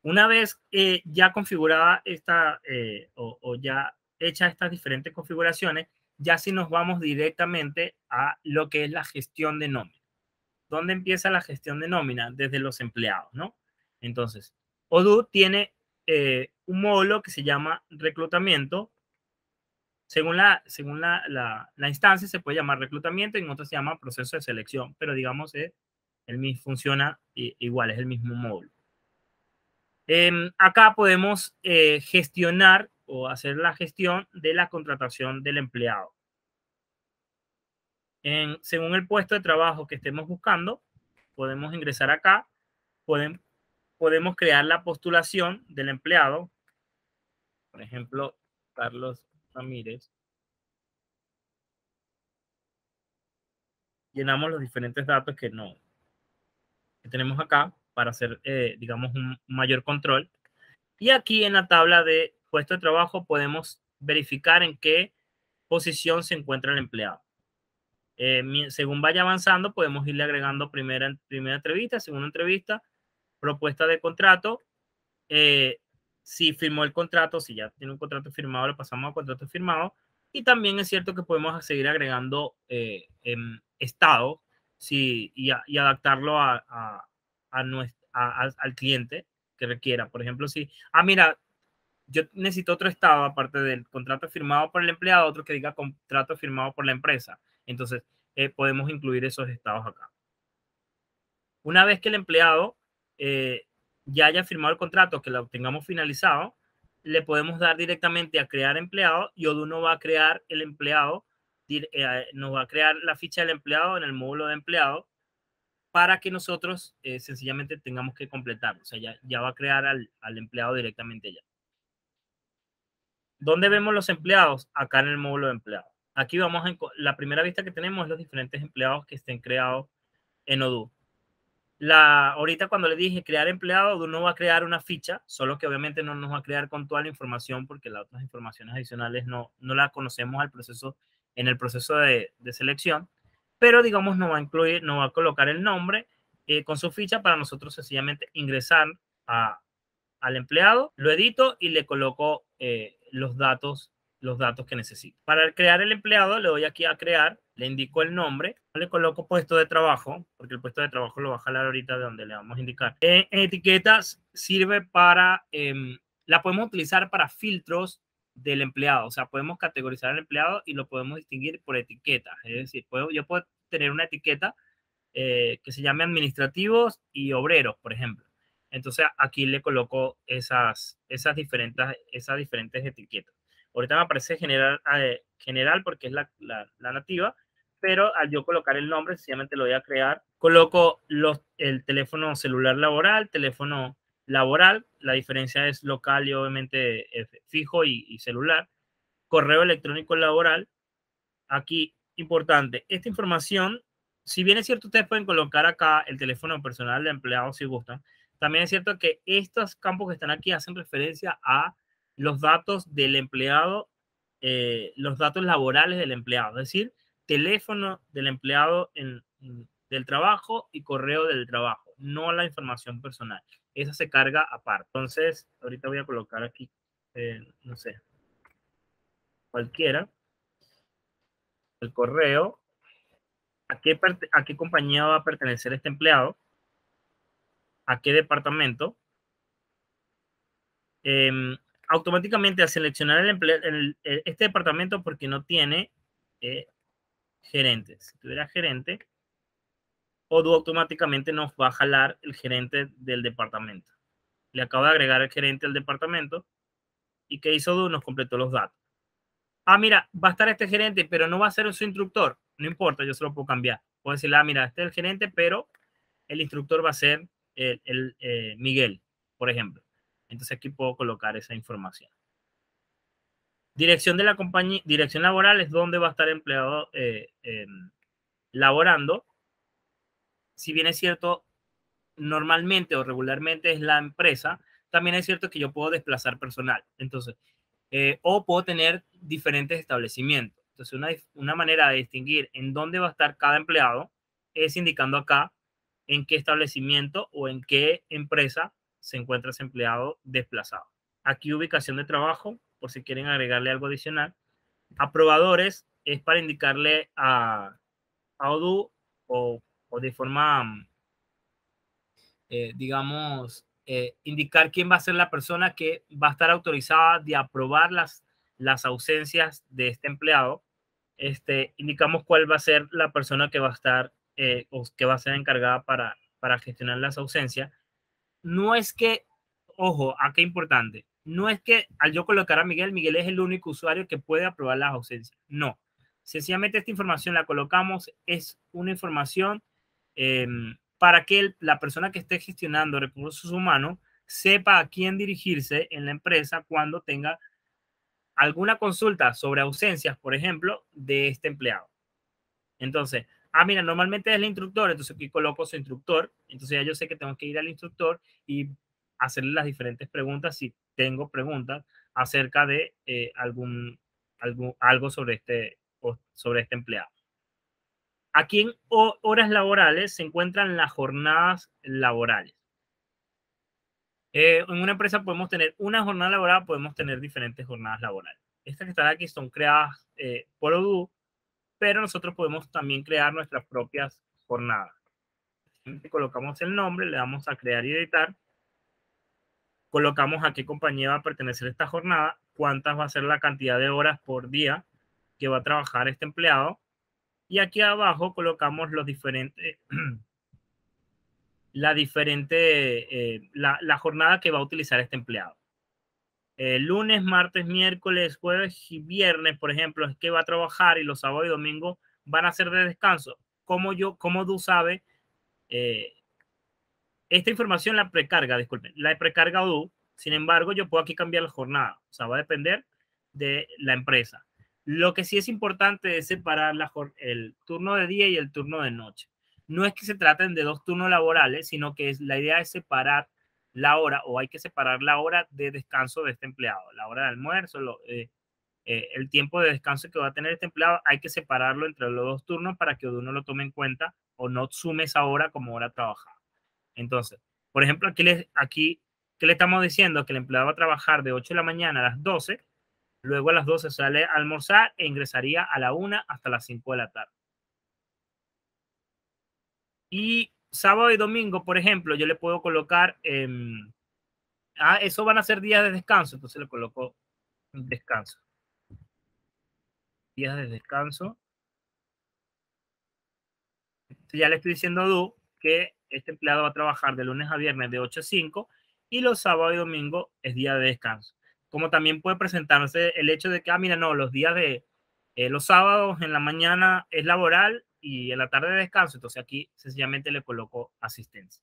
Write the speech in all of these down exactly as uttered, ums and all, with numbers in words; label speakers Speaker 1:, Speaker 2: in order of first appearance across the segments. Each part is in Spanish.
Speaker 1: Una vez eh, ya configurada esta eh, o, o ya hecha estas diferentes configuraciones, ya sí nos vamos directamente a lo que es la gestión de nómina. ¿Dónde empieza la gestión de nómina? Desde los empleados, ¿no? Entonces, Odoo tiene eh, un módulo que se llama reclutamiento. Según, la, según la, la, la instancia se puede llamar reclutamiento y en otra se llama proceso de selección, pero digamos eh, el mismo funciona igual, es el mismo módulo. Eh, acá podemos eh, gestionar o hacer la gestión de la contratación del empleado. En, según el puesto de trabajo que estemos buscando, podemos ingresar acá, pueden, podemos crear la postulación del empleado. Por ejemplo, Carlos Ramírez. Llenamos los diferentes datos que, no, que tenemos acá para hacer, eh, digamos, un mayor control. Y aquí en la tabla de puesto de trabajo podemos verificar en qué posición se encuentra el empleado. Eh, según vaya avanzando, podemos irle agregando primera, primera entrevista, segunda entrevista, propuesta de contrato. Eh, si firmó el contrato, si ya tiene un contrato firmado, lo pasamos a contrato firmado. Y también es cierto que podemos seguir agregando eh, eh, estado si, y, a, y adaptarlo a, a, a nuestro, a, a, al cliente que requiera. Por ejemplo, si, ah, mira, yo necesito otro estado aparte del contrato firmado por el empleado, otro que diga contrato firmado por la empresa. Entonces, eh, podemos incluir esos estados acá. Una vez que el empleado eh, ya haya firmado el contrato, que lo tengamos finalizado, le podemos dar directamente a crear empleado y Odoo nos va a crear el empleado, eh, nos va a crear la ficha del empleado en el módulo de empleado para que nosotros eh, sencillamente tengamos que completarlo. O sea, ya, ya va a crear al, al empleado directamente ya. ¿Dónde vemos los empleados? Acá en el módulo de empleados. Aquí vamos a, la primera vista que tenemos es los diferentes empleados que estén creados en Odoo. La, ahorita cuando le dije crear empleado, Odoo no va a crear una ficha, solo que obviamente no nos va a crear con toda la información porque las otras informaciones adicionales no, no la conocemos al proceso, en el proceso de, de selección, pero digamos nos va a incluir, nos va a colocar el nombre eh, con su ficha para nosotros sencillamente ingresar a, al empleado, lo edito y le coloco eh, los datos los datos que necesito. Para crear el empleado, le doy aquí a crear, le indico el nombre, le coloco puesto de trabajo, porque el puesto de trabajo lo va a jalar ahorita de donde le vamos a indicar. En, en etiquetas sirve para, eh, la podemos utilizar para filtros del empleado, o sea, podemos categorizar al empleado y lo podemos distinguir por etiquetas, es decir, puedo, yo puedo tener una etiqueta eh, que se llame administrativos y obreros, por ejemplo. Entonces aquí le coloco esas, esas, diferentes, esas diferentes etiquetas. Ahorita me aparece general, eh, general porque es la, la, la nativa, pero al yo colocar el nombre, sencillamente lo voy a crear. Coloco los, el teléfono celular laboral, teléfono laboral, la diferencia es local y obviamente eh, fijo y, y celular. Correo electrónico laboral. Aquí, importante, esta información, si bien es cierto, ustedes pueden colocar acá el teléfono personal de empleado si gustan, también es cierto que estos campos que están aquí hacen referencia a los datos del empleado, eh, los datos laborales del empleado, es decir, teléfono del empleado en, en, del trabajo y correo del trabajo, no la información personal. Esa se carga aparte. Entonces, ahorita voy a colocar aquí, eh, no sé, cualquiera, el correo. ¿A qué, ¿A qué compañía va a pertenecer este empleado? ¿A qué departamento? Eh, automáticamente al seleccionar el empleo, el, el, este departamento porque no tiene eh, gerente. Si tuviera gerente, Odoo automáticamente nos va a jalar el gerente del departamento. Le acabo de agregar el gerente al departamento y ¿qué hizo Odoo? Nos completó los datos. Ah, mira, va a estar este gerente, pero no va a ser su instructor. No importa, yo se lo puedo cambiar. Puedo decirle, ah, mira, este es el gerente, pero el instructor va a ser el, el eh, Miguel, por ejemplo. Entonces aquí puedo colocar esa información. Dirección de la compañía, dirección laboral es donde va a estar el empleado eh, eh, laborando. Si bien es cierto, normalmente o regularmente es la empresa, también es cierto que yo puedo desplazar personal. Entonces, eh, o puedo tener diferentes establecimientos. Entonces, una, una manera de distinguir en dónde va a estar cada empleado es indicando acá en qué establecimiento o en qué empresa se encuentra ese empleado desplazado. Aquí ubicación de trabajo, por si quieren agregarle algo adicional. Aprobadores es para indicarle a, a Odoo o, o de forma, eh, digamos, eh, indicar quién va a ser la persona que va a estar autorizada de aprobar las, las ausencias de este empleado. Este, indicamos cuál va a ser la persona que va a estar eh, o que va a ser encargada para, para gestionar las ausencias. No es que, ojo, aquí importante, no es que al yo colocar a Miguel, Miguel es el único usuario que puede aprobar las ausencias. No, sencillamente esta información la colocamos, es una información eh, para que el, la persona que esté gestionando recursos humanos sepa a quién dirigirse en la empresa cuando tenga alguna consulta sobre ausencias, por ejemplo, de este empleado. Entonces, ah, mira, normalmente es el instructor, entonces aquí coloco su instructor, entonces ya yo sé que tengo que ir al instructor y hacerle las diferentes preguntas si tengo preguntas acerca de eh, algún, algún, algo sobre este, sobre este empleado. Aquí en horas laborales se encuentran las jornadas laborales. Eh, en una empresa podemos tener una jornada laboral, podemos tener diferentes jornadas laborales. Estas que están aquí son creadas eh, por Odoo, pero nosotros podemos también crear nuestras propias jornadas. Colocamos el nombre, le damos a crear y editar, colocamos a qué compañía va a pertenecer esta jornada, cuántas va a ser la cantidad de horas por día que va a trabajar este empleado, y aquí abajo colocamos los diferentes, la diferente, eh, la, la jornada que va a utilizar este empleado. Eh, lunes, martes, miércoles, jueves y viernes, por ejemplo, es que va a trabajar y los sábados y domingos van a ser de descanso. ¿Cómo yo, cómo tú sabes? Eh, esta información la precarga, disculpen, la precarga Odoo. Sin embargo, yo puedo aquí cambiar la jornada. O sea, va a depender de la empresa. Lo que sí es importante es separar la, el turno de día y el turno de noche. No es que se traten de dos turnos laborales, sino que es, la idea es separar la hora, o hay que separar la hora de descanso de este empleado, la hora de almuerzo, lo, eh, eh, el tiempo de descanso que va a tener este empleado, hay que separarlo entre los dos turnos para que Odoo no lo tome en cuenta o no sume esa hora como hora trabajada. Entonces, por ejemplo, aquí, les, aquí ¿qué le estamos diciendo? Que el empleado va a trabajar de ocho de la mañana a las doce, luego a las doce sale a almorzar e ingresaría a la una hasta las cinco de la tarde. Y sábado y domingo, por ejemplo, yo le puedo colocar, eh, ah, eso van a ser días de descanso, entonces le coloco descanso. Días de descanso. Entonces ya le estoy diciendo a Odoo que este empleado va a trabajar de lunes a viernes de ocho a cinco y los sábados y domingos es día de descanso. Como también puede presentarse el hecho de que, ah, mira, no, los días de eh, los sábados en la mañana es laboral y en la tarde de descanso. Entonces aquí sencillamente le coloco asistencia.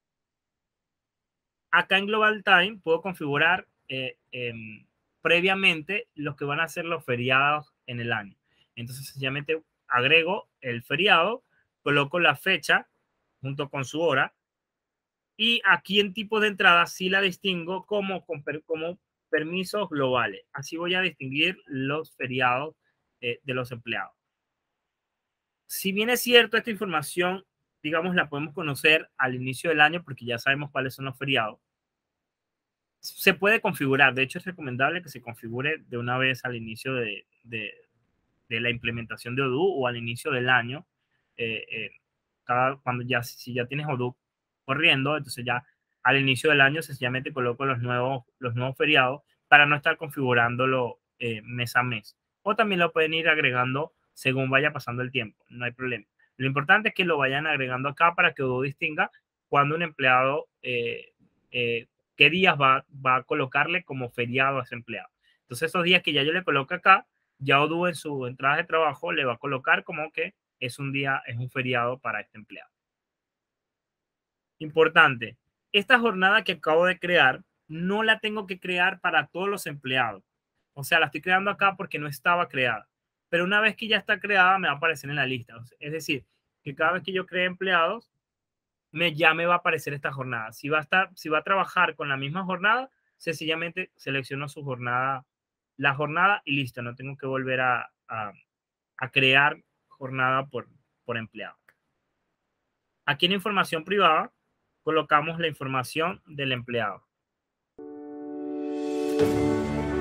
Speaker 1: Acá en Global Time puedo configurar eh, eh, previamente los que van a ser los feriados en el año. Entonces sencillamente agrego el feriado, coloco la fecha junto con su hora, y aquí en tipo de entrada sí la distingo como, como permisos globales. Así voy a distinguir los feriados eh, de los empleados. Si bien es cierto, esta información, digamos, la podemos conocer al inicio del año porque ya sabemos cuáles son los feriados, se puede configurar. De hecho, es recomendable que se configure de una vez al inicio de, de, de la implementación de Odoo o al inicio del año. Eh, eh, cada, cuando ya, si ya tienes Odoo corriendo, entonces ya al inicio del año sencillamente coloco los nuevos, los nuevos feriados para no estar configurándolo eh, mes a mes. O también lo pueden ir agregando según vaya pasando el tiempo, no hay problema. Lo importante es que lo vayan agregando acá para que Odoo distinga cuando un empleado, eh, eh, qué días va, va a colocarle como feriado a ese empleado. Entonces esos días que ya yo le coloco acá, ya Odoo en su entrada de trabajo le va a colocar como que es un día, es un feriado para este empleado. Importante, esta jornada que acabo de crear, no la tengo que crear para todos los empleados. O sea, la estoy creando acá porque no estaba creada. Pero una vez que ya está creada, me va a aparecer en la lista. Es decir, que cada vez que yo cree empleados, me, ya me va a aparecer esta jornada. Si va a estar, si va a trabajar con la misma jornada, sencillamente selecciono su jornada, la jornada y listo. No tengo que volver a, a, a crear jornada por, por empleado. Aquí en información privada, colocamos la información del empleado.